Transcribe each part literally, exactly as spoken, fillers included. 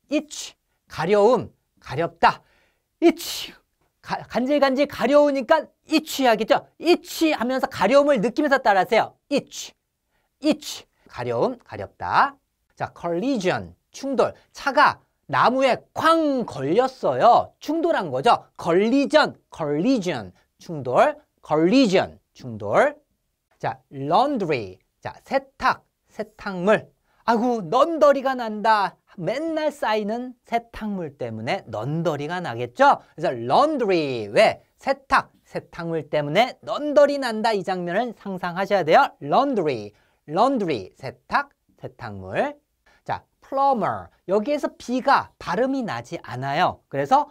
itch, 가려움, 가렵다. itch, 가, 간질간질 가려우니까 itch 하겠죠? itch 하면서 가려움을 느끼면서 따라하세요. itch, itch, 가려움, 가렵다. 자, collision, 충돌. 차가 나무에 쾅 걸렸어요. 충돌한 거죠. collision, collision, 충돌, collision, 충돌. 자, laundry, 자, 세탁, 세탁물. 아이고, 넌더리가 난다. 맨날 쌓이는 세탁물 때문에 넌더리가 나겠죠? 그래서 laundry, 왜? 세탁, 세탁물 때문에 넌더리 난다. 이 장면을 상상하셔야 돼요. laundry, laundry, 세탁, 세탁물. 자, plumber, 여기에서 B가 발음이 나지 않아요. 그래서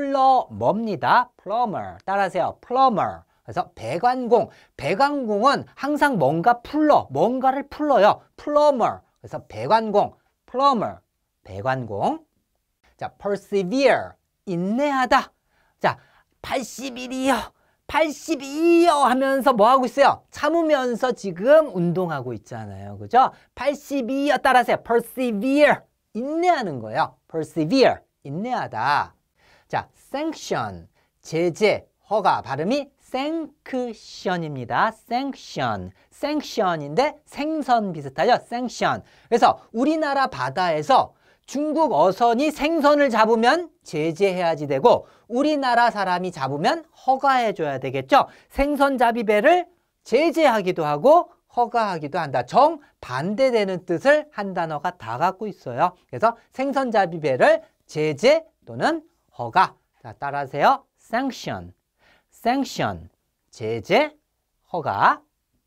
플러머입니다. plumber, 따라하세요. plumber. 그래서 배관공, 배관공은 항상 뭔가 풀러, 뭔가를 풀러요. plumber, 그래서 배관공, plumber, 배관공. 자, persevere, 인내하다. 자, 팔십 일이요, 팔십이요 하면서 뭐 하고 있어요? 참으면서 지금 운동하고 있잖아요. 그죠? 팔십이요 따라하세요. persevere, 인내하는 거예요. persevere, 인내하다. 자, sanction, 제재, 허가, 발음이 sanction입니다. sanction, sanction인데 생선 비슷하죠? sanction. 그래서 우리나라 바다에서 중국 어선이 생선을 잡으면 제재해야지 되고 우리나라 사람이 잡으면 허가해줘야 되겠죠? 생선잡이배를 제재하기도 하고 허가하기도 한다. 정반대되는 뜻을 한 단어가 다 갖고 있어요. 그래서 생선잡이배를 제재 또는 허가. 자, 따라하세요. sanction, sanction, 제재, 허가.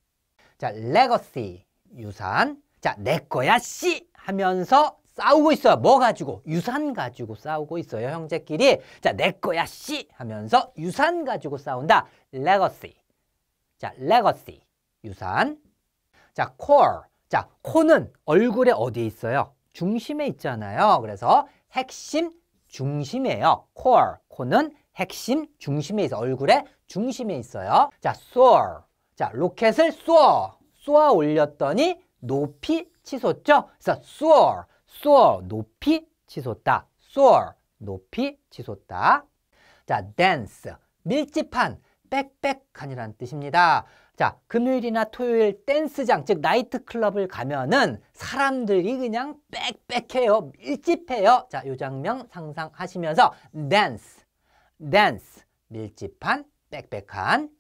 자, legacy, 유산. 자, 내 거야 씨 하면서 싸우고 있어요. 뭐 가지고? 유산 가지고 싸우고 있어요. 형제끼리. 자, 내 거야 씨 하면서 유산 가지고 싸운다. legacy. 자, legacy, 유산. 자, core. 자, 코는 얼굴에 어디에 있어요? 중심에 있잖아요. 그래서 핵심, 중심이에요. core. 코는 핵심, 중심에 있어. 얼굴의 중심에 있어요. 자, soar. 자, 로켓을 쏘아. 쏘아 올렸더니 높이 치솟죠? 그래서 soar. soar, 높이 치솟다. soar, 높이 치솟다. 자, dance, 밀집한, 빽빽한이라는 뜻입니다. 자, 금요일이나 토요일 댄스장, 즉 나이트클럽을 가면은 사람들이 그냥 빽빽해요. 밀집해요. 자, 이 장면 상상하시면서 dance, dance, 밀집한, 빽빽한.